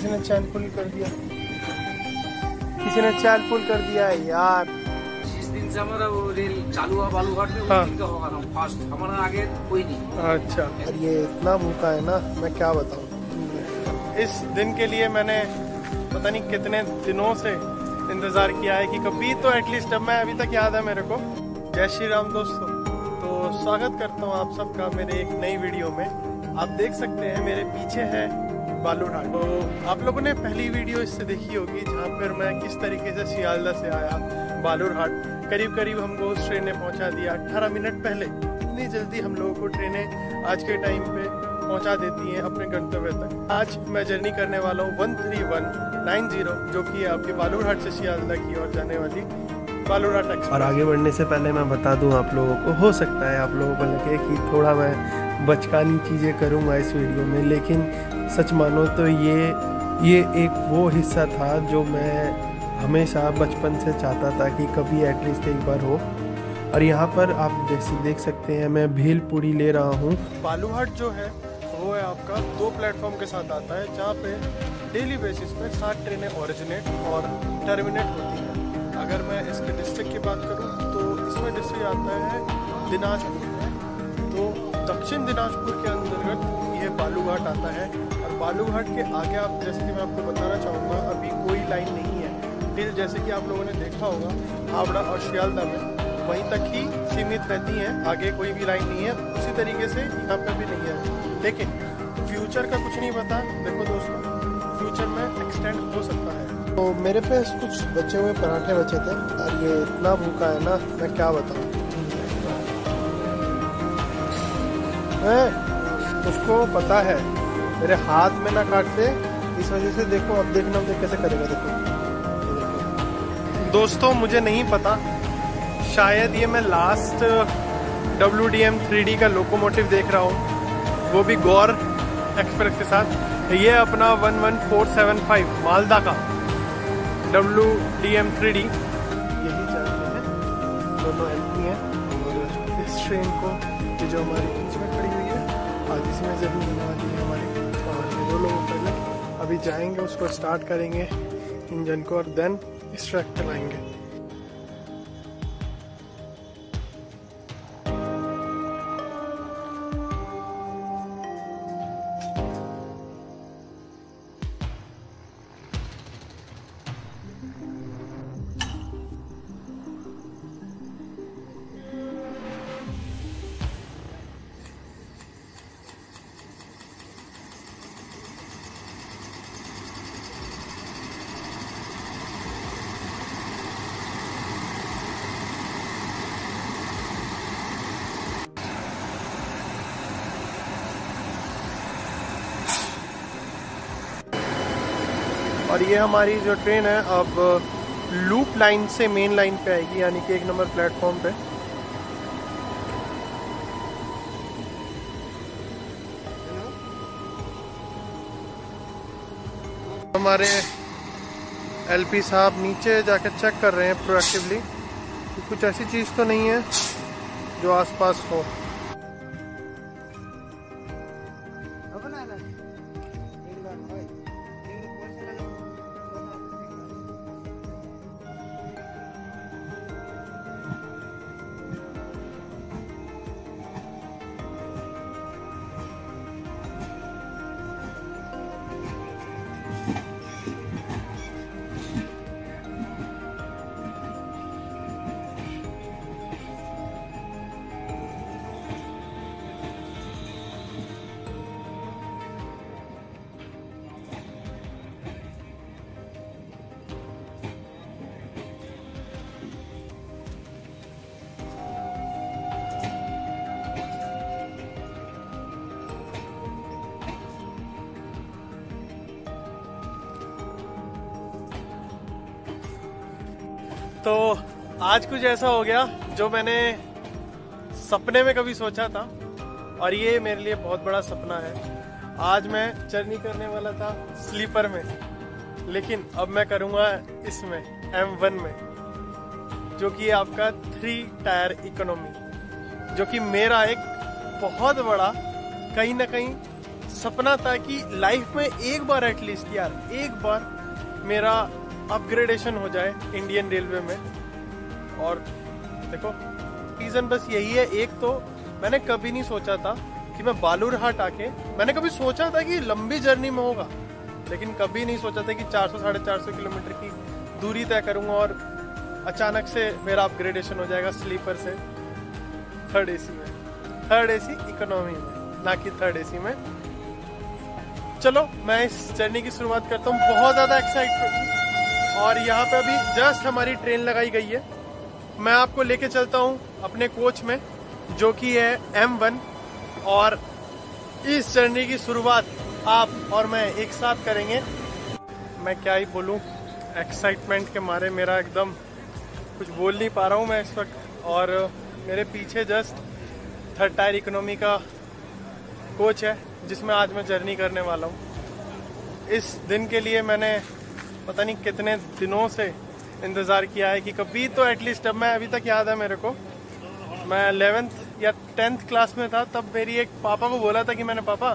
किसी ने चैन पुल कर दिया, किसी ने चैन पुल कर दिया है यार। जिस दिन से हमारा वो रेल चालू हुआ बालूघाट में, हाँ। उस दिन का होगा ना फास्ट, हमारा आगे कोई नहीं। अच्छा, और ये इतना भूखा है ना, मैं क्या बताऊं। इस दिन के लिए मैंने पता नहीं कितने दिनों से इंतजार किया है कि कभी तो एटलीस्ट, अब मैं अभी तक याद है मेरे को। जय श्री राम दोस्तों, तो स्वागत करता हूँ आप सबका मेरे एक नई वीडियो में। आप देख सकते हैं मेरे पीछे है बालूघाट। तो आप लोगों ने पहली वीडियो इससे देखी होगी जहाँ पर मैं किस तरीके से सियालदा से आया बालूघाट। करीब करीब हमको उस ट्रेन ने पहुँचा दिया 18 मिनट पहले। इतनी जल्दी हम लोगों को ट्रेनें आज के टाइम पे पहुंचा देती हैं अपने गंतव्य तक। आज मैं जर्नी करने वाला हूँ 13190, जो कि आपके बालूघाट से सियालदा की ओर जाने वाली बालूघाट एक्सप्रेस। और आगे बढ़ने से पहले मैं बता दूं आप लोगों को, हो सकता है आप लोगों को लगे कि थोड़ा मैं बचकानी चीज़ें करूंगा इस वीडियो में, लेकिन सच मानो तो ये एक वो हिस्सा था जो मैं हमेशा बचपन से चाहता था कि कभी एटलीस्ट एक बार हो। और यहाँ पर आप देख सकते हैं मैं भेलपुरी ले रहा हूँ। बालूघाट जो है वो है आपका 2 प्लेटफॉर्म के साथ आता है, जहाँ पे डेली बेसिस पे 7 ट्रेनें ओरिजिनेट और टर्मिनेट होती हैं। अगर मैं इसके डिस्ट्रिक्ट की बात करूँ तो इसमें डिस्ट्रिक्ट आता है दिनाजपुर। तो दक्षिण दिनाजपुर के अंतर्गत ये बालूघाट आता है। और बालूघाट के आगे आप, जैसे कि मैं आपको बताना चाहूँगा, अभी कोई लाइन नहीं है। फिर जैसे कि आप लोगों ने देखा होगा हावड़ा और सियालदा में वहीं तक ही सीमित रहती हैं, आगे कोई भी लाइन नहीं है। उसी तरीके से यहाँ पे भी नहीं है। लेकिन फ्यूचर का कुछ नहीं पता। देखो दोस्तों, फ्यूचर में एक्सटेंड हो सकता है। तो मेरे पास कुछ बचे हुए पराठे बचे थे और ये इतना भूखा है ना, मैं क्या बताऊँ। उसको पता है मेरे हाथ में ना काटते, इस वजह से देखो, अब देखना कैसे करेगा। देखो दोस्तों, मुझे नहीं पता, शायद ये मैं लास्ट WDM 3D का लोकोमोटिव देख रहा हूँ, वो भी गौर एक्सप्रेस के साथ। ये अपना 11475 मालदा का WDM 3D, यही चलते हैं, दोनों LP हैं। और इस ट्रेन को ये जो हमारी बीच में खड़ी हुई है, आज इसमें जरूर होने वाली है हमारी। और ये 2 लोग पहले अभी जाएंगे, उसको स्टार्ट करेंगे इंजन को, और देन इस ट्रैक पर लाएंगे। और ये हमारी जो ट्रेन है अब लूप लाइन से मेन लाइन पे आएगी, यानी कि 1 नंबर प्लेटफॉर्म पे। हमारे LP साहब नीचे जाके चेक कर रहे हैं प्रोएक्टिवली कि कुछ ऐसी चीज़ तो नहीं है जो आसपास हो। तो आज कुछ ऐसा हो गया जो मैंने सपने में कभी सोचा था, और ये मेरे लिए बहुत बड़ा सपना है। आज मैं जर्नी करने वाला था स्लीपर में, लेकिन अब मैं करूँगा इसमें M1 में, जो कि आपका 3 टायर इकोनॉमी, जो कि मेरा एक बहुत बड़ा कहीं ना कहीं सपना था कि लाइफ में एक बार एटलीस्ट यार, एक बार मेरा अपग्रेडेशन हो जाए इंडियन रेलवे में। और देखो रीजन बस यही है। एक तो मैंने कभी नहीं सोचा था कि मैं बालूरहाट आके, मैंने कभी सोचा था कि लंबी जर्नी में होगा, लेकिन कभी नहीं सोचा था कि 400-450 किलोमीटर की दूरी तय करूंगा और अचानक से मेरा अपग्रेडेशन हो जाएगा स्लीपर से थर्ड एसी में, थर्ड एसी इकोनॉमी में, ना कि थर्ड एसी में। चलो मैं इस जर्नी की शुरुआत करता हूँ। बहुत ज्यादा एक्साइटेड और यहाँ पे अभी जस्ट हमारी ट्रेन लगाई गई है। मैं आपको लेके चलता हूँ अपने कोच में जो कि है M1 और इस जर्नी की शुरुआत आप और मैं एक साथ करेंगे। मैं क्या ही बोलूँ, एक्साइटमेंट के मारे मेरा एकदम कुछ बोल नहीं पा रहा हूँ मैं इस वक्त। और मेरे पीछे जस्ट थर्ड टायर इकोनॉमी का कोच है जिसमें आज मैं जर्नी करने वाला हूँ। इस दिन के लिए मैंने पता नहीं कितने दिनों से इंतज़ार किया है कि कभी तो एटलीस्ट, अब मैं अभी तक याद है मेरे को, मैं 11th या 10th क्लास में था तब मेरी एक पापा को बोला था कि मैंने, पापा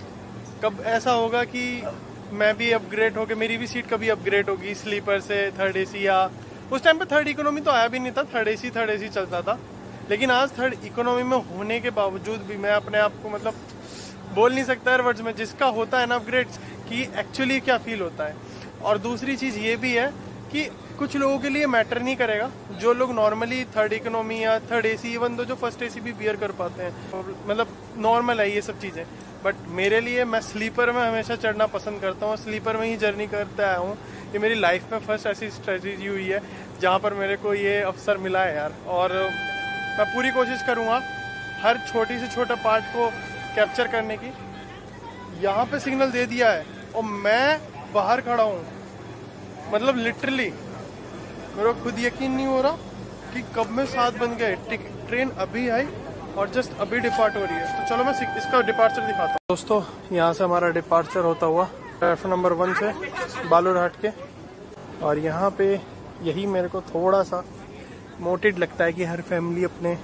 कब ऐसा होगा कि मैं भी अपग्रेड होके मेरी भी सीट कभी अपग्रेड होगी स्लीपर से थर्ड एसी, या उस टाइम पे थर्ड इकोनॉमी तो आया भी नहीं था, थर्ड एसी चलता था। लेकिन आज थर्ड इकोनॉमी में होने के बावजूद भी मैं अपने आप को मतलब बोल नहीं सकता है वर्ड्स में, जिसका होता है ना अपग्रेड की एक्चुअली क्या फील होता है। और दूसरी चीज़ ये भी है कि कुछ लोगों के लिए मैटर नहीं करेगा, जो लोग नॉर्मली थर्ड इकोनॉमी या थर्ड एसी, इवन तो जो फर्स्ट एसी भी बियर कर पाते हैं, मतलब नॉर्मल है ये सब चीज़ें। बट मेरे लिए, मैं स्लीपर में हमेशा चढ़ना पसंद करता हूँ, स्लीपर में ही जर्नी करते आया हूँ। ये मेरी लाइफ में फर्स्ट ऐसी स्ट्रेटजी हुई है जहाँ पर मेरे को ये अवसर मिला है यार। और मैं पूरी कोशिश करूँगा हर छोटी से छोटा पार्ट को कैप्चर करने की। यहाँ पे सिग्नल दे दिया है और मैं बाहर खड़ा हूँ, मतलब लिटरली मेरे को खुद यकीन नहीं हो रहा कि कब में 7 बन गए। ट्रेन अभी आई और जस्ट अभी डिपार्ट हो रही है। तो चलो मैं इसका डिपार्चर दिखाता हूँ। दोस्तों यहाँ से हमारा डिपार्चर होता हुआ प्लेटफॉर्म नंबर 1 से बालूरहाट के। और यहाँ पे यही मेरे को थोड़ा सा मोटिव लगता है कि हर फैमिली अपने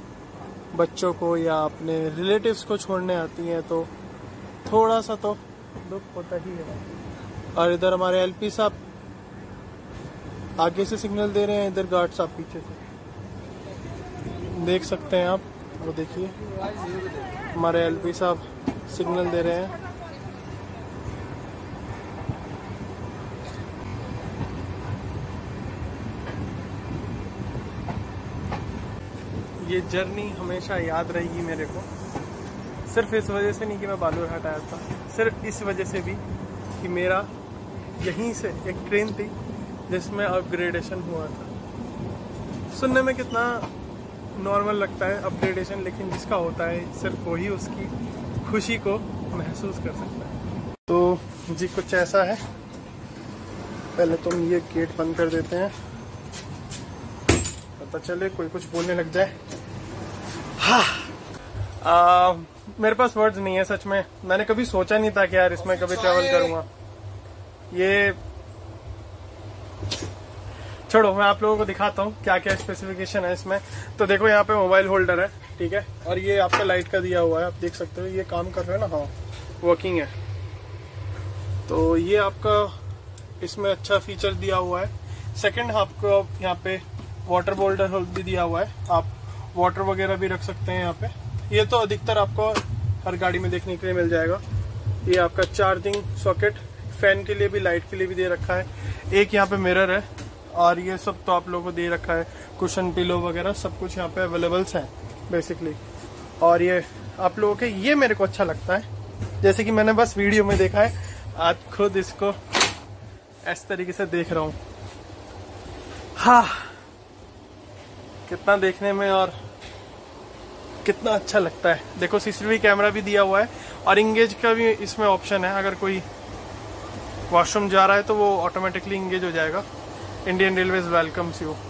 बच्चों को या अपने रिलेटिव्स को छोड़ने आती है तो थोड़ा सा तो दुख होता ही है। और इधर हमारे LP साहब आगे से सिग्नल दे रहे हैं, इधर गार्ड साहब पीछे से देख सकते हैं आप, वो देखिए हमारे LP साहब सिग्नल दे रहे हैं। ये जर्नी हमेशा याद रहेगी मेरे को, सिर्फ इस वजह से नहीं कि मैं बालूरहाट आया था, सिर्फ इस वजह से भी कि मेरा यहीं से एक ट्रेन थी जिसमें अपग्रेडेशन हुआ था। सुनने में कितना नॉर्मल लगता है अपग्रेडेशन, लेकिन जिसका होता है सिर्फ वही उसकी खुशी को महसूस कर सकता है। तो जी कुछ ऐसा है। पहले तुम ये गेट बंद कर देते हैं, पता चले कोई कुछ बोलने लग जाए। हाँ मेरे पास वर्ड्स नहीं है सच में। मैंने कभी सोचा नहीं था कि यार इसमें कभी ट्रैवल करूंगा। ये छोड़ो, मैं आप लोगों को दिखाता हूँ क्या क्या स्पेसिफिकेशन है इसमें। तो देखो यहाँ पे मोबाइल होल्डर है, ठीक है, और ये आपका लाइट का दिया हुआ है, आप देख सकते हो ये काम कर रहा है ना, हाँ वर्किंग है। तो ये आपका इसमें अच्छा फीचर दिया हुआ है। सेकंड आपको यहाँ पे वाटर होल्डर भी दिया हुआ है, आप वाटर वगैरह भी रख सकते हैं यहाँ पे। ये तो अधिकतर आपको हर गाड़ी में देखने के लिए मिल जाएगा। ये आपका चार्जिंग सॉकेट, फैन के लिए भी, लाइट के लिए भी दे रखा है। एक यहाँ पे मिरर है और ये सब तो आप लोगों को दे रखा है, कुशन पिलो वगैरह सब कुछ यहाँ पे अवेलेबल्स है बेसिकली। और ये आप लोगों के, ये मेरे को अच्छा लगता है, जैसे कि मैंने बस वीडियो में देखा है, आज खुद इसको इस तरीके से देख रहा हूँ। हाँ कितना देखने में और कितना अच्छा लगता है। देखो CCTV कैमरा भी दिया हुआ है और इंगेज का भी इसमें ऑप्शन है, अगर कोई वॉशरूम जा रहा है तो वो ऑटोमेटिकली इंगेज हो जाएगा। Indian Railways welcomes you.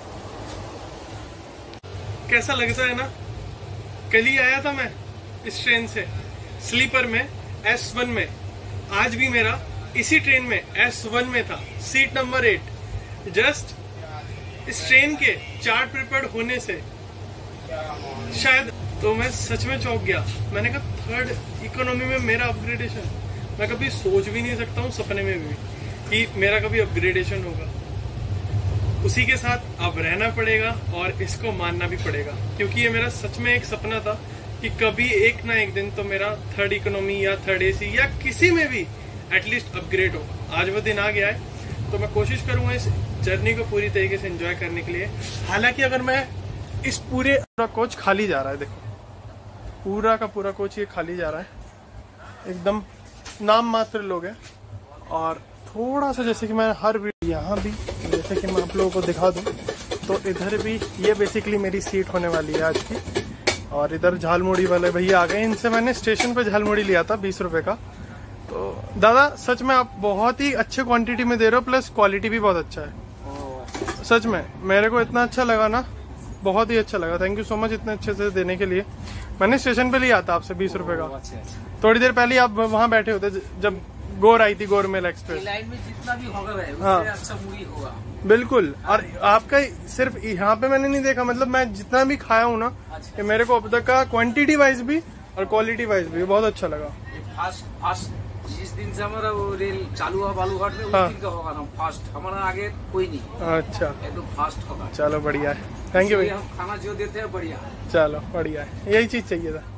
कैसा लगता है ना, कल ही आया था मैं इस ट्रेन से स्लीपर में S1 में, आज भी मेरा इसी ट्रेन में S1 में था, सीट नंबर 8। जस्ट इस ट्रेन के चार्ट प्रिपेयर्ड होने से शायद तो मैं सच में चौंक गया। मैंने कहा थर्ड इकोनॉमी में मेरा अपग्रेडेशन, मैं कभी सोच भी नहीं सकता हूँ सपने में भी कि मेरा कभी अपग्रेडेशन होगा। उसी के साथ अब रहना पड़ेगा और इसको मानना भी पड़ेगा, क्योंकि ये मेरा सच में एक सपना था कि कभी एक ना एक दिन तो मेरा थर्ड इकोनॉमी या थर्ड एसी या किसी में भी एटलीस्ट अपग्रेड हो। आज वो दिन आ गया है, तो मैं कोशिश करूंगा इस जर्नी को पूरी तरीके से एंजॉय करने के लिए। हालांकि अगर मैं इस पूरा कोच खाली जा रहा है, देखो पूरा का पूरा कोच ये खाली जा रहा है, एकदम नाम मात्र लोग हैं। और थोड़ा सा जैसे कि मैं हर वीडियो यहाँ भी जैसे कि मैं आप लोगों को दिखा दूँ, तो इधर भी ये बेसिकली मेरी सीट होने वाली है आज की। और इधर झालमुड़ी वाले भैया आ गए, इनसे मैंने स्टेशन पे झालमुड़ी लिया था 20 रुपए का। तो दादा सच में आप बहुत ही अच्छे क्वांटिटी में दे रहे हो, प्लस क्वालिटी भी बहुत अच्छा है। सच में मेरे को इतना अच्छा लगा ना, बहुत ही अच्छा लगा। थैंक यू सो मच इतने अच्छे से देने के लिए। मैंने स्टेशन पे लिया था आपसे 20 रुपए का। थोड़ी देर पहले आप वहाँ बैठे होते जब गोर आई थी, गोर मेल एक्सप्रेस। लाइन में जितना भी होगा है, उससे अच्छा मुड़ी होगा। बिल्कुल। और आपका सिर्फ यहाँ पे मैंने नहीं देखा, मतलब मैं जितना भी खाया हूँ ना, कि मेरे को अब तक का क्वांटिटी वाइज भी और क्वालिटी वाइज भी बहुत अच्छा लगा। फास्ट जिस दिन से हमारा वो रेल चालू हुआ बालूघाट में, उस दिन का होगा ना फास्ट। हमारा आगे कोई नहीं। अच्छा, एकदम फास्ट होगा। चलो बढ़िया है, थैंक यू भैया। हम खाना जो देते हैं बढ़िया। चलो बढ़िया है, यही चीज चाहिए था।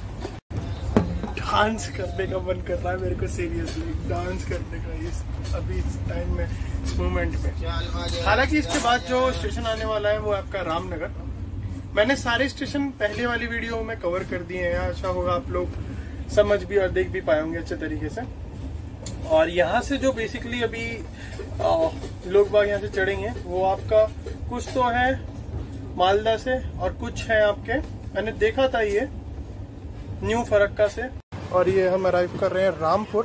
डांस करने का मन कर रहा है मेरे को, सीरियसली डांस करने का इस अभी इस टाइम में, इस मोमेंट में। हालांकि इसके बाद जो स्टेशन आने वाला है वो आपका रामनगर। मैंने सारे स्टेशन पहले वाली वीडियो में कवर कर दिए हैं, अच्छा होगा आप लोग समझ भी और देख भी पाए होंगे अच्छे तरीके से। और यहाँ से जो बेसिकली अभी लोग बाग यहाँ से चढ़ेंगे, वो आपका कुछ तो है मालदा से और कुछ है आपके, मैंने देखा था ये न्यू फरक्का से। और ये हम अराइव कर रहे हैं रामपुर।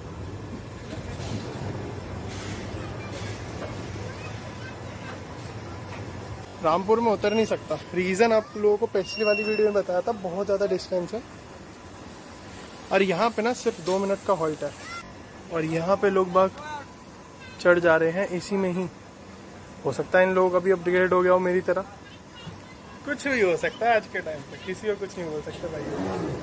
रामपुर में उतर नहीं सकता, रीजन आप लोगों को पिछली वाली वीडियो में बताया था, बहुत ज्यादा डिस्टेंस है। और यहाँ पे ना सिर्फ 2 मिनट का हॉल्ट है। और यहाँ पे लोग बाग चढ़ जा रहे हैं इसी में ही। हो सकता है इन लोगों का भी अपग्रेड हो गया हो मेरी तरह, कुछ भी हो सकता है आज के टाइम पे, किसी को कुछ नहीं हो सकता भाई।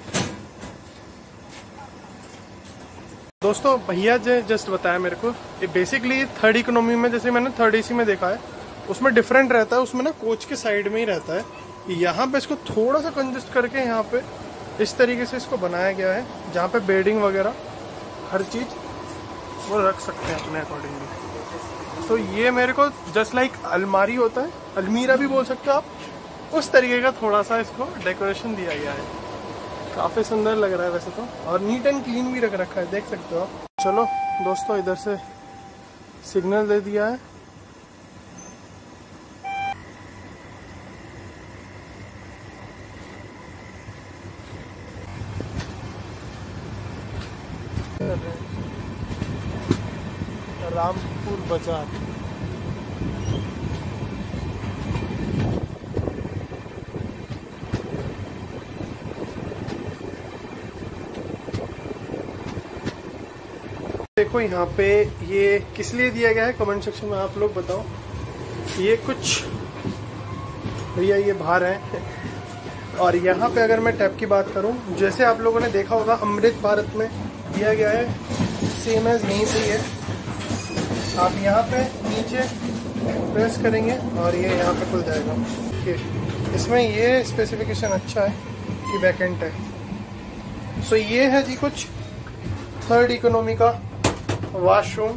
दोस्तों भैया जस्ट बताया मेरे को, ये बेसिकली थर्ड इकोनॉमी में, जैसे मैंने थर्ड एसी में देखा है, उसमें डिफरेंट रहता है। उसमें ना कोच के साइड में ही रहता है। यहाँ पे इसको थोड़ा सा कंजेस्ट करके यहाँ पे इस तरीके से इसको बनाया गया है, जहाँ पे बेडिंग वगैरह हर चीज वो रख सकते हैं अपने अकॉर्डिंगली। तो ये मेरे को जस्ट लाइक अलमारी होता है, अलमीरा भी बोल सकते हो आप, उस तरीके का थोड़ा सा इसको डेकोरेशन दिया गया है। काफी सुंदर लग रहा है वैसे तो, और नीट एंड क्लीन भी रख रखा है, देख सकते हो आप। चलो दोस्तों, इधर से सिग्नल दे दिया है। रामपुर बाजार। देखो यहाँ पे ये किस लिए दिया गया है, कमेंट सेक्शन में आप लोग बताओ। ये कुछ भैया ये बाहर है। और यहाँ पे अगर मैं टैब की बात करूँ, जैसे आप लोगों ने देखा होगा अमृत भारत में दिया गया है, सेम एज यहीं पे है। आप यहाँ पे नीचे प्रेस करेंगे और ये यहाँ पे खुल जाएगा। ओके, इसमें ये स्पेसिफिकेशन अच्छा है कि बैकएंड है। सो ये है जी कुछ थर्ड इकोनॉमी का वॉशरूम।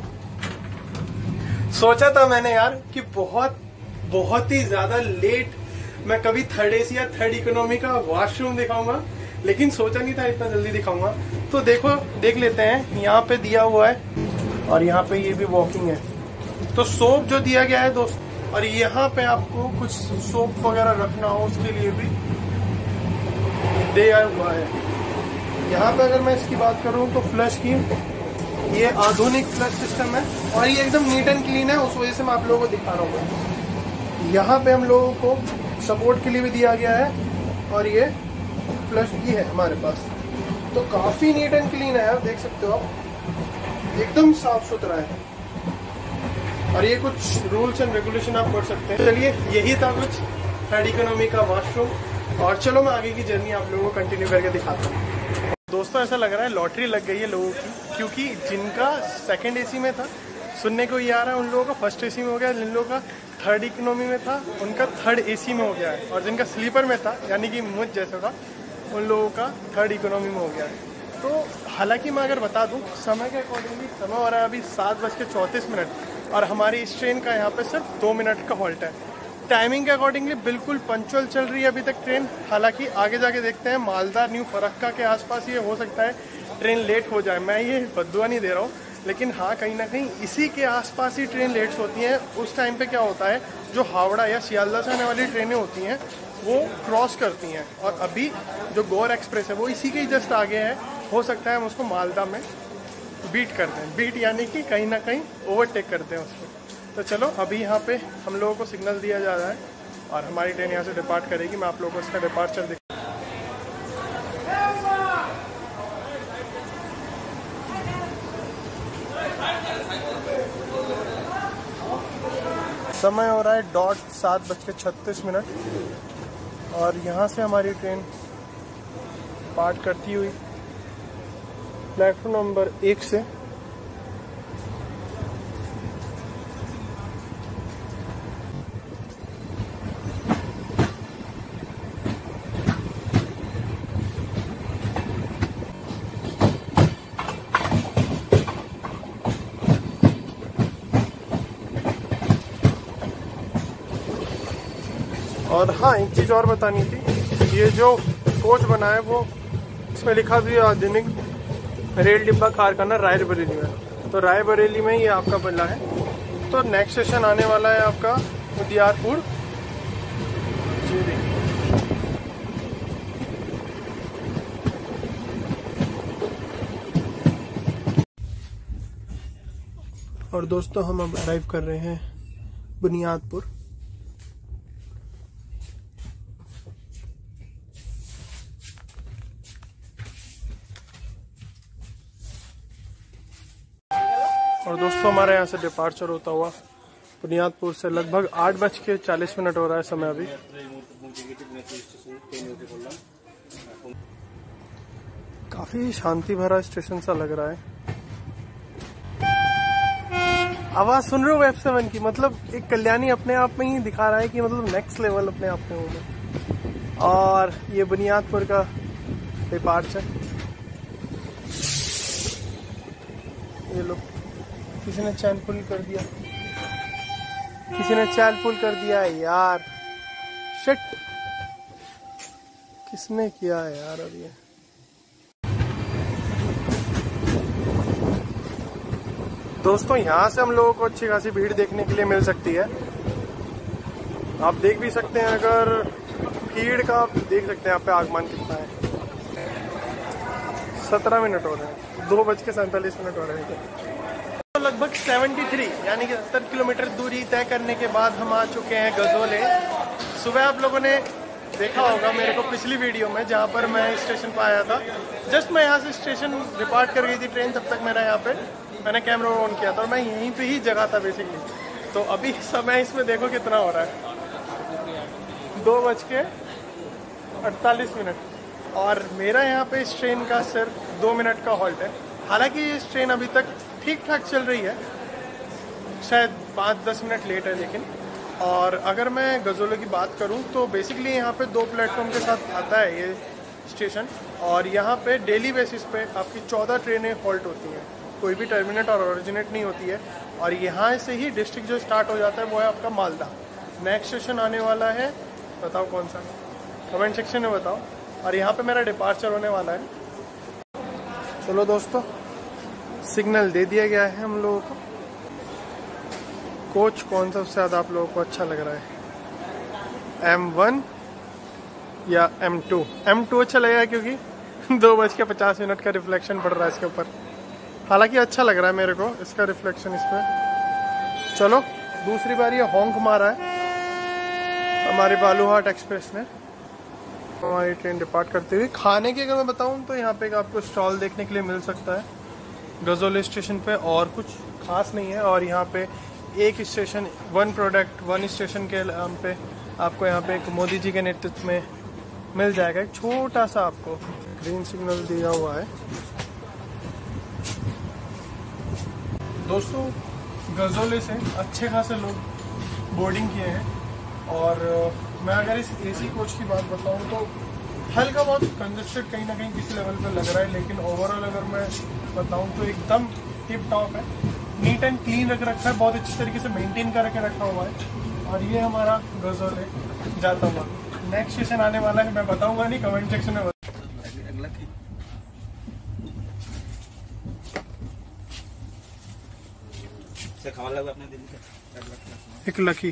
सोचा था मैंने यार कि बहुत ही ज्यादा लेट मैं कभी थर्ड एसी या थर्ड इकोनॉमी का वॉशरूम दिखाऊंगा, लेकिन सोचा नहीं था इतना जल्दी दिखाऊंगा। तो देखो देख लेते हैं, यहाँ पे दिया हुआ है और यहाँ पे ये भी वॉकिंग है। तो सोप जो दिया गया है दोस्त, और यहाँ पे आपको कुछ सोप वगैरह रखना हो उसके लिए भी दिया हुआ है। यहाँ पे अगर मैं इसकी बात करूँ तो फ्लश की, ये आधुनिक फ्लश सिस्टम है और ये एकदम नीट एंड क्लीन है, उस वजह से मैं आप लोगों को दिखा रहा हूँ। यहाँ पे हम लोगों को सपोर्ट के लिए भी दिया गया है और ये फ्लश भी है हमारे पास। तो काफी नीट एंड क्लीन है, आप देख सकते हो आप, एकदम साफ सुथरा है। और ये कुछ रूल्स एंड रेगुलेशन आप पढ़ सकते हैं। चलिए यही था कुछ थर्ड इकोनॉमी का वॉशरूम। और चलो मैं आगे की जर्नी आप लोगों को कंटिन्यू करके दिखाता हूँ। दोस्तों ऐसा लग रहा है लॉटरी लग गई है लोगों की, क्योंकि जिनका सेकंड एसी में था सुनने को ये आ रहा है उन लोगों का फर्स्ट एसी में हो गया, जिन लोगों का थर्ड इकोनॉमी में था उनका थर्ड एसी में हो गया है, और जिनका स्लीपर में था यानी कि मुझ जैसा था उन लोगों का थर्ड इकोनॉमी में हो गया है। तो हालांकि मैं अगर बता दूं समय के अकॉर्डिंगली समय हो रहा है अभी 7:34 और हमारी इस ट्रेन का यहाँ पे सिर्फ 2 मिनट का हॉल्ट है। टाइमिंग के अकॉर्डिंगली बिल्कुल पंक्चुअल चल रही है अभी तक ट्रेन। हालांकि आगे जाके देखते हैं मालदा न्यू फरक्का के आसपास ये हो सकता है ट्रेन लेट हो जाए, मैं ये बद्दुआ नहीं दे रहा हूँ, लेकिन हाँ कहीं ना कहीं इसी के आसपास ही ट्रेन लेट्स होती हैं। उस टाइम पे क्या होता है जो हावड़ा या सियालदा से आने वाली ट्रेनें होती हैं वो क्रॉस करती हैं, और अभी जो गौर एक्सप्रेस है वो इसी के ही जस्ट आगे है। हो सकता है हम उसको मालदा में बीट करते हैं, बीट यानी कि कहीं ना कहीं ओवरटेक करते हैं उसको। तो चलो अभी यहाँ पे हम लोगों को सिग्नल दिया जा रहा है और हमारी ट्रेन यहाँ से डिपार्ट करेगी। मैं आप लोगों को इसका डिपार्चर दिखा। समय हो रहा है 7:36 और यहाँ से हमारी ट्रेन पार्ट करती हुई प्लेटफॉर्म नंबर 1 से और हाँ एक चीज़ और बतानी थी, ये जो कोच बना है वो इसमें लिखा भी है आधुनिक रेल डिब्बा कारखाना रायबरेली में, तो रायबरेली में ये आपका बना है। तो नेक्स्ट स्टेशन आने वाला है आपका उदियारपुर जीरी। और दोस्तों हम अब अराइव कर रहे हैं बुनियादपुर। और दोस्तों हमारे यहाँ से डिपार्चर होता हुआ बुनियादपुर से लगभग 8:40 हो रहा है समय अभी। काफी शांति भरा स्टेशन सा लग रहा है। आवाज सुन रहे हो वेब 7 की, मतलब एक कल्याणी अपने आप में ही दिखा रहा है कि मतलब नेक्स्ट लेवल अपने आप में होगा। और ये बुनियादपुर का डिपार्चर, ये लो किसी ने चैन पुल कर दिया, किसी ने चैन पुल कर दिया है यार, शिट किसने किया है यार। अब ये दोस्तों यहाँ से हम लोगों को अच्छी खासी भीड़ देखने के लिए मिल सकती है। आप देख भी सकते हैं, अगर भीड़ का आप देख सकते हैं यहाँ पे आगमन कितना है। 17 मिनट हो रहे हैं, 2:47 हो रहे हैं। तो लगभग 73 यानी कि 70 किलोमीटर दूरी तय करने के बाद हम आ चुके हैं गजोले। सुबह आप लोगों ने देखा होगा मेरे को पिछली वीडियो में जहाँ पर मैं स्टेशन पर आया था। जस्ट मैं यहाँ से स्टेशन डिपार्ट कर गई थी ट्रेन, तब तक मेरा यहाँ पे मैंने कैमरा ऑन किया था और मैं यहीं पे ही जगह था बेसिकली। तो अभी समय इसमें देखो कितना हो रहा है, 2:48 और मेरा यहाँ पे इस ट्रेन का सिर्फ 2 मिनट का हॉल्ट है। हालांकि इस ट्रेन अभी तक ठीक ठाक चल रही है, शायद 5-10 मिनट लेट है लेकिन। और अगर मैं गजोले की बात करूं तो बेसिकली यहाँ पे 2 प्लेटफॉर्म के साथ आता है ये स्टेशन, और यहाँ पे डेली बेसिस पे आपकी 14 ट्रेनें हॉल्ट होती हैं, कोई भी टर्मिनेट और ओरिजिनेट नहीं होती है। और यहाँ से ही डिस्ट्रिक्ट जो स्टार्ट हो जाता है वो है आपका मालदा। नेक्स्ट स्टेशन आने वाला है, बताओ कौन सा, कमेंट सेक्शन में बताओ। और यहाँ पे मेरा डिपार्चर होने वाला है। चलो दोस्तों सिग्नल दे दिया गया है हम लोगों को। कोच कौन सा सबसे ज़्यादा आप लोगों को अच्छा लग रहा है, M1 या M2? M2 अच्छा लगेगा क्योंकि 2:50 का रिफ्लेक्शन पड़ रहा है इसके ऊपर। हालांकि अच्छा लग रहा है मेरे को इसका रिफ्लेक्शन इस पर। चलो दूसरी बार ये हॉन्क मारा है हमारे बालूहाट एक्सप्रेस ने। हमारी ट्रेन डिपार्ट करते हुए खाने की अगर मैं बताऊं तो यहाँ पे आपको स्टॉल देखने के लिए मिल सकता है गजोले स्टेशन पे, और कुछ खास नहीं है। और यहाँ पे एक स्टेशन 1 प्रोडक्ट 1 स्टेशन के नाम पे आपको यहाँ पे एक मोदी जी के नेतृत्व में मिल जाएगा। एक छोटा सा आपको ग्रीन सिग्नल दिया हुआ है। दोस्तों गजोले से अच्छे खासे लोग बोर्डिंग किए हैं, और मैं अगर इस एसी कोच की बात बताऊं तो हल्का बहुत कंजस्टेड कहीं ना कहीं किसी लेवल पे लग रहा है, लेकिन ओवरऑल अगर मैं बताऊं तो एकदम टिप टॉप है। नीट एंड क्लीन रख रखा है, बहुत अच्छी तरीके से मेंटेन करके रखा हुआ है। और ये हमारा गजोले जाता हुआ नेक्स्ट स्टेशन आने वाला है, मैं बताऊंगा नहीं, कमेंट सेक्शन में एक लकी।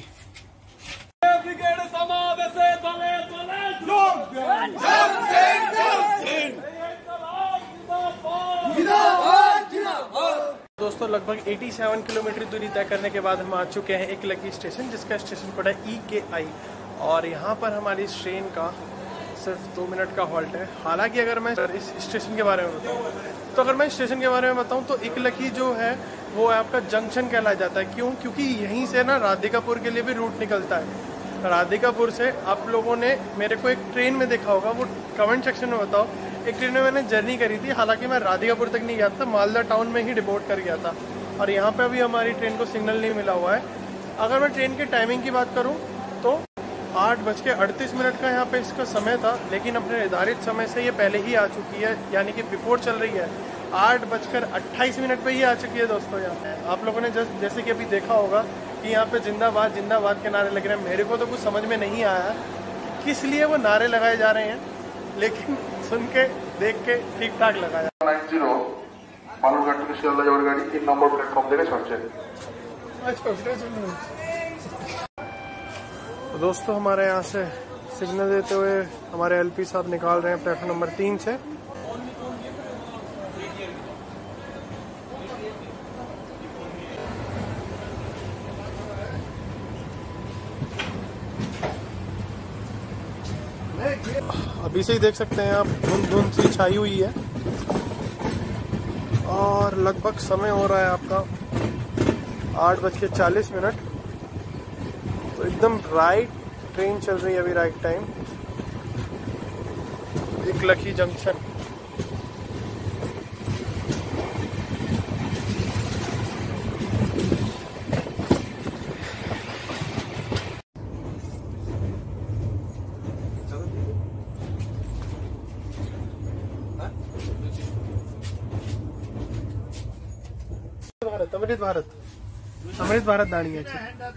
दोस्तों लगभग 87 किलोमीटर दूरी तय करने के बाद हम आ चुके हैं एक लकी स्टेशन, जिसका स्टेशन कोड है EKI, और यहाँ पर हमारी इस ट्रेन का सिर्फ 2 मिनट का हॉल्ट है। हालांकि अगर मैं इस स्टेशन के बारे में बताऊँ तो अगर मैं स्टेशन के बारे में बताऊँ तो एक लकी जो है वो आपका जंक्शन कहलाया जाता है। क्यों? क्योंकि यहीं से ना राधिकापुर के लिए भी रूट निकलता है। राधिकापुर से आप लोगों ने मेरे को एक ट्रेन में देखा होगा, वो कमेंट सेक्शन में बताओ। एक ट्रेन में मैंने जर्नी करी थी, हालांकि मैं राधिकापुर तक नहीं गया था, मालदा टाउन में ही डिपोर्ट कर गया था, और यहाँ पे अभी हमारी ट्रेन को सिग्नल नहीं मिला हुआ है। अगर मैं ट्रेन के टाइमिंग की बात करूँ तो 8:38 का यहाँ पे इसका समय था, लेकिन अपने निर्धारित समय से ये पहले ही आ चुकी है, यानी कि बिफोर चल रही है। 8:28 पे ही आ चुकी है दोस्तों। यहाँ पे आप लोगों ने जैसे कि अभी देखा होगा कि यहाँ पे जिंदाबाद जिंदाबाद के नारे लग रहे हैं। मेरे को तो कुछ समझ में नहीं आया किस लिए वो नारे लगाए जा रहे हैं, लेकिन सुन के देख के ठीक ठाक लगाया। 90 बालूरघाट থেকে শিয়ালদা যাওয়ার গাড়ি 3 নম্বর প্ল্যাটফর্ম থেকে ছাড়ছে। तो दोस्तों हमारे यहाँ से सिग्नल देते हुए हमारे LP साहब निकाल रहे हैं प्लेटफॉर्म नंबर 3 से। अभी से ही देख सकते हैं आप, धुंध धुंध सी छाई हुई है, और लगभग समय हो रहा है आपका 8:40। तो एकदम राइट ट्रेन चल रही है अभी, right time. Eklakhi junction. Amrit Bharat, Amrit Bharat दाणी है।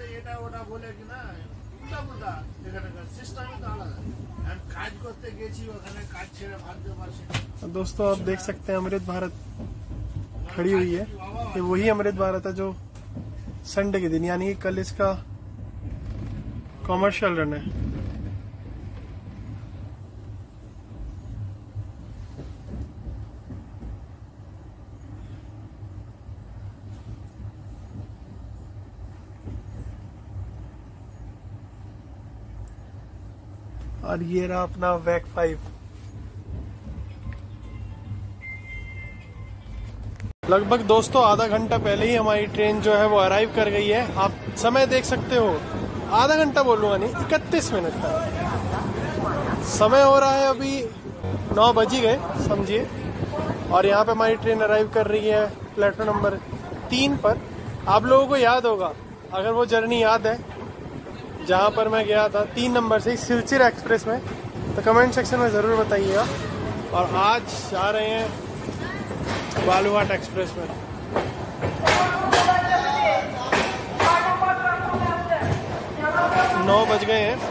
दोस्तों आप देख सकते हैं अमृत भारत खड़ी हुई है। ये वही अमृत भारत है जो संडे के दिन, यानी कि कल इसका कॉमर्शियल रन है। और ये रहा अपना वैक 5। लगभग दोस्तों आधा घंटा पहले ही हमारी ट्रेन जो है वो अराइव कर गई है। आप समय देख सकते हो, आधा घंटा बोलूंगा नहीं, 31 मिनट का समय हो रहा है। अभी 9 बज ही गए समझिए, और यहाँ पे हमारी ट्रेन अराइव कर रही है प्लेटफॉर्म नंबर 3 पर। आप लोगों को याद होगा, अगर वो जर्नी याद है जहाँ पर मैं गया था 3 नंबर से सिलचर एक्सप्रेस में, तो कमेंट सेक्शन में ज़रूर बताइएगा। और आज जा रहे हैं बालूघाट एक्सप्रेस में। नौ बज गए हैं।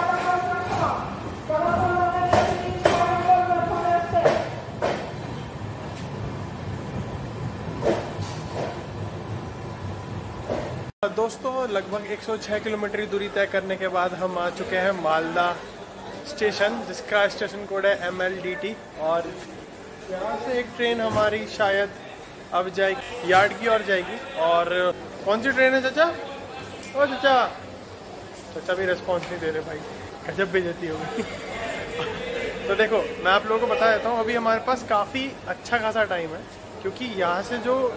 दोस्तों लगभग 106 किलोमीटर की दूरी तय करने के बाद हम आ चुके हैं मालदा स्टेशन, जिसका स्टेशन कोड है MLDT। और यहाँ से एक ट्रेन हमारी शायद अब जाएगी यार्ड की ओर जाएगी। और कौन सी ट्रेन है चाचा? ओ चाचा, चाचा भी रिस्पॉन्स नहीं दे रहे भाई, गजब बेइज्जती होगी। तो देखो मैं आप लोगों को बता देता हूँ, अभी हमारे पास काफ़ी अच्छा खासा टाइम है, क्योंकि यहाँ से जो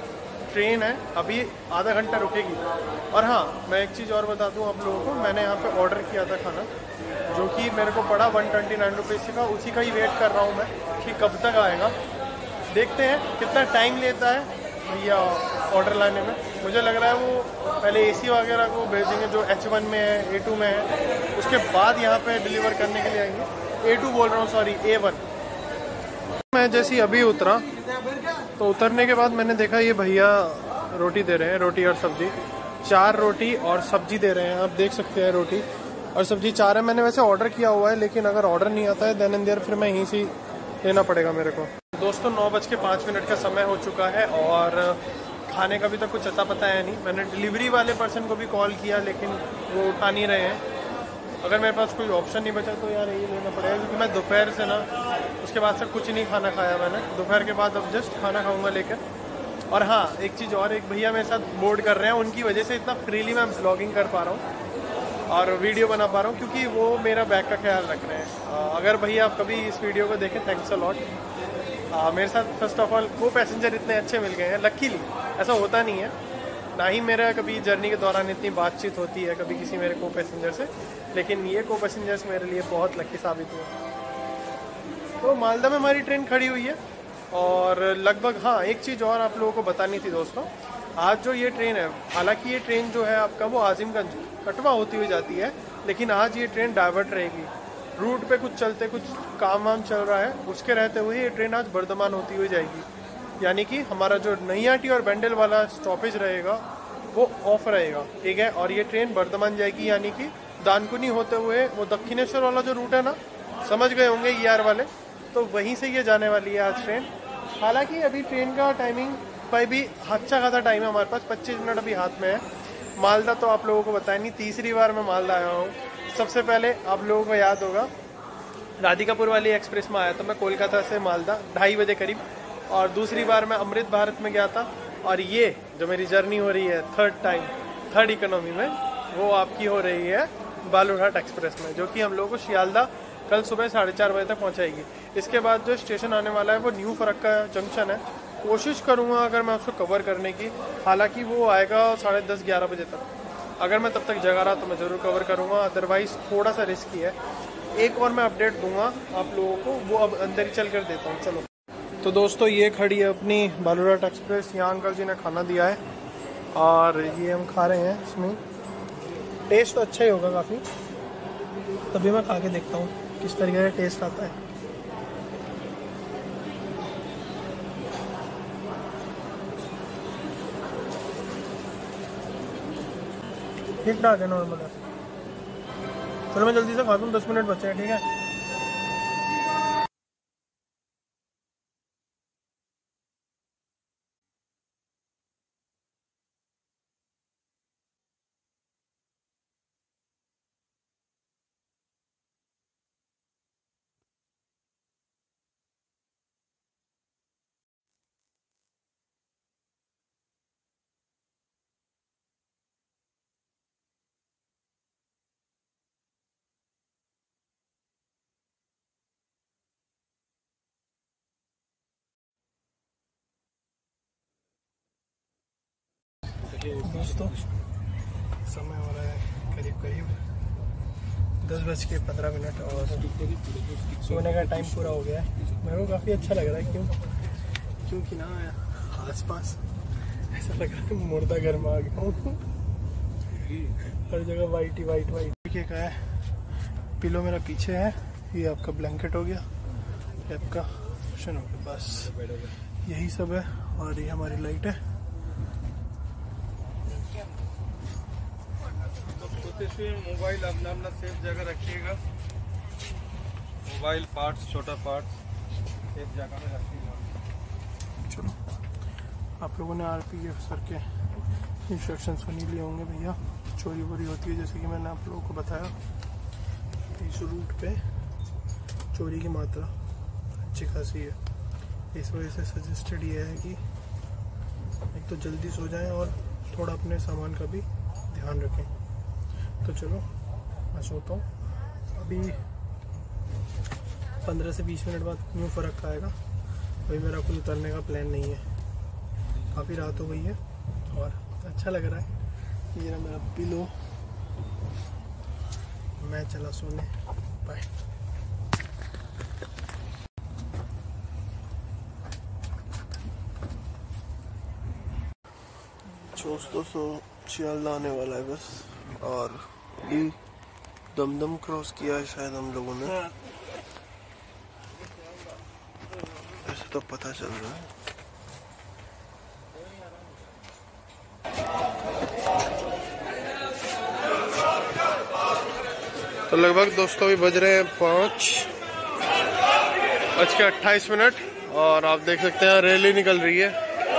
ट्रेन है अभी आधा घंटा रुकेगी। और हाँ, मैं एक चीज़ और बता दूँ आप लोगों को, मैंने यहाँ पे ऑर्डर किया था खाना, जो कि मेरे को पड़ा 129 रुपीज़ का। उसी का ही वेट कर रहा हूँ मैं कि कब तक आएगा। देखते हैं कितना टाइम लेता है भैया ऑर्डर लाने में। मुझे लग रहा है वो पहले AC वगैरह को भेजेंगे जो H1 में है, A2 में है, उसके बाद यहाँ पे डिलीवर करने के लिए आएंगे। A2 बोल रहा हूँ, सॉरी A1। मैं जैसे अभी उतरा तो उतरने के बाद मैंने देखा ये भैया रोटी दे रहे हैं, रोटी और सब्जी। 4 रोटी और सब्जी दे रहे हैं, आप देख सकते हैं। रोटी और सब्जी 4 है। मैंने वैसे ऑर्डर किया हुआ है, लेकिन अगर ऑर्डर नहीं आता है देन एंड देयर फिर मैं यहीं से लेना पड़ेगा मेरे को। दोस्तों 9:05 का समय हो चुका है और खाने का भी तो कुछ अता पता है नहीं। मैंने डिलीवरी वाले पर्सन को भी कॉल किया, लेकिन वो उठा नहीं रहे हैं। अगर मेरे पास कोई ऑप्शन नहीं बचा तो यार यही लेना पड़ेगा, क्योंकि मैं दोपहर से ना उसके बाद से कुछ नहीं खाना खाया मैंने। दोपहर के बाद अब जस्ट खाना खाऊंगा लेकर। और हाँ, एक चीज़ और, एक भैया मेरे साथ बोर्ड कर रहे हैं, उनकी वजह से इतना फ्रीली मैं ब्लॉगिंग कर पा रहा हूँ और वीडियो बना पा रहा हूँ, क्योंकि वो मेरा बैग का ख्याल रख रहे हैं। अगर भैया आप कभी इस वीडियो को देखें, थैंक्स अ लॉट। मेरे साथ फर्स्ट ऑफ ऑल को पैसेंजर इतने अच्छे मिल गए हैं, लकीली। ऐसा होता नहीं है, ना ही मेरा कभी जर्नी के दौरान इतनी बातचीत होती है कभी किसी मेरे को पैसेंजर से, लेकिन ये को पैसेंजर्स मेरे लिए बहुत लकी साबित हुआ। तो मालदा में हमारी ट्रेन खड़ी हुई है और लगभग, हाँ एक चीज़ और आप लोगों को बतानी थी दोस्तों। आज जो ये ट्रेन है, हालांकि ये ट्रेन जो है आपका वो आजिमगंज कटवा होती हुई जाती है, लेकिन आज ये ट्रेन डाइवर्ट रहेगी। रूट पे कुछ चलते, कुछ काम वाम चल रहा है, उसके रहते हुए ये ट्रेन आज बर्धमान होती हुई जाएगी। यानी कि हमारा जो नैयाटी और बेंडल वाला स्टॉपेज रहेगा वो ऑफ रहेगा, ठीक है। और ये ट्रेन बर्धमान जाएगी, यानी कि दानकुनी होते हुए वो दक्षिणेश्वर वाला जो रूट है ना, समझ गए होंगे ER वाले, तो वहीं से ये जाने वाली है आज ट्रेन। हालांकि अभी ट्रेन का टाइमिंग भाई भी अच्छा खासा टाइम है हमारे पास, 25 मिनट अभी हाथ में है। मालदा तो आप लोगों को बताया नहीं, तीसरी बार मैं मालदा आया हूँ। सबसे पहले आप लोगों को याद होगा राधिकापुर वाली एक्सप्रेस में आया था मैं, कोलकाता से मालदा 2:30 बजे करीब। और दूसरी बार मैं अमृत भारत में गया था। और ये जो मेरी जर्नी हो रही है थर्ड इकोनॉमी में, वो आपकी हो रही है बालूरघाट एक्सप्रेस में, जो कि हम लोगों को शियालदा कल सुबह 4:30 बजे तक पहुंचाएगी। इसके बाद जो स्टेशन आने वाला है वो न्यू फरक्का जंक्शन है। कोशिश करूंगा अगर मैं उसको कवर करने की, हालांकि वो आएगा 10:30-11 बजे तक। अगर मैं तब तक जगा रहा तो मैं ज़रूर कवर करूंगा, अदरवाइज़ थोड़ा सा रिस्की है। एक और मैं अपडेट दूंगा आप लोगों को, वो अब अंदर ही चल कर देता हूँ। चलो तो दोस्तों, ये खड़ी है अपनी बालूरघाट एक्सप्रेस। यहाँ अंकल जी ने खाना दिया है और ये हम खा रहे हैं। इसमें टेस्ट तो अच्छा ही होगा काफ़ी, तभी मैं खा के देखता हूँ किस तरीके का टेस्ट आता है। ठीक ठाक है, नॉर्मल है। चलो मैं जल्दी से खाता हूँ, 10 मिनट बचे हैं, ठीक है। दोस्तों समय हो रहा है करीब 10:15 और सोने का टाइम पूरा हो गया है। मेरे को काफ़ी अच्छा लग रहा है, क्योंकि ना आसपास ऐसा लग रहा है मुर्दा घर में आ गया हूँ। हर जगह वाइट ही वाइट। देखिए क्या है, पिलो मेरा पीछे है, ये आपका ब्लैंकेट हो गया, ये आपका कुशन हो गया, बस यही सब है। और ये हमारी लाइट है। मोबाइल अपना सेफ जगह रखिएगा। मोबाइल पार्ट्स, छोटा पार्ट्स सेफ जगह में रखिएगा। चलो, आप लोगों ने RPF सर के इंस्ट्रक्शन सुन ही लिए होंगे भैया। चोरी वोरी होती है, जैसे कि मैंने आप लोगों को बताया, इस रूट पे चोरी की मात्रा अच्छी खासी है। इस वजह से सजेस्टेड ये है कि एक तो जल्दी सो जाएं और थोड़ा अपने सामान का भी ध्यान रखें। तो चलो मैं सोता हूँ। अभी 15 से 20 मिनट बाद न्यू फरक्का आएगा। अभी मेरा कुछ उतरने का प्लान नहीं है। काफ़ी रात हो गई है और अच्छा लग रहा है। ये रहा मेरा पिलो, मैं चला सोने। बाय। दोस्तों शियालदा आने वाला है बस, और भी दमदम क्रॉस किया है शायद हम लोगों ने, ऐसे तो पता चल रहा है। तो लगभग दोस्तों भी बज रहे हैं 5:28 और आप देख सकते हैं रैली निकल रही है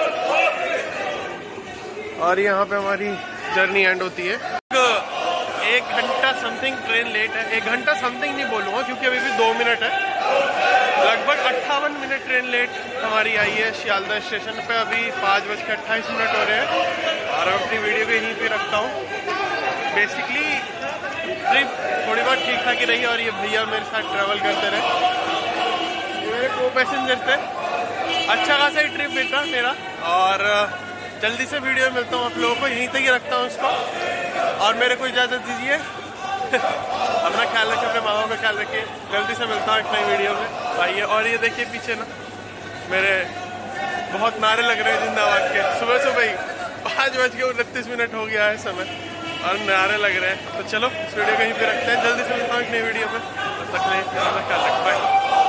और यहाँ पे हमारी जर्नी एंड होती है। 1 घंटा समथिंग ट्रेन लेट है। 1 घंटा समथिंग नहीं बोलूँगा क्योंकि अभी भी 2 मिनट है। लगभग 58 मिनट ट्रेन लेट हमारी आई है शियालदा स्टेशन पे। अभी 5:28 हो रहे हैं और अपनी वीडियो भी यहीं पे रखता हूँ। बेसिकली ट्रिप थोड़ी बहुत ठीक ठाक ही रही और ये भैया मेरे साथ ट्रैवल करते रहे, मेरे को पैसेंजर थे। अच्छा खासा ही ट्रिप बीता मेरा और जल्दी से वीडियो मिलता हूँ आप लोगों को, यहीं तक ही रखता हूँ इसको और मेरे को इजाज़त दीजिए। अपना ख्याल रखिए, अपने माँ बाप का ख्याल रखिए। जल्दी से मिलता हूँ एक नई वीडियो में। आइए, और ये देखिए पीछे ना मेरे बहुत नारे लग रहे हैं जिंदाबाद के। सुबह सुबह ही 5:29 हो गया है समय और नारे लग रहे हैं। तो चलो इस वीडियो को यहीं पे रखते हैं, जल्दी से मिलता हूँ एक नई वीडियो में। तब तक के लिए अपना ख्याल रखिए, बाय।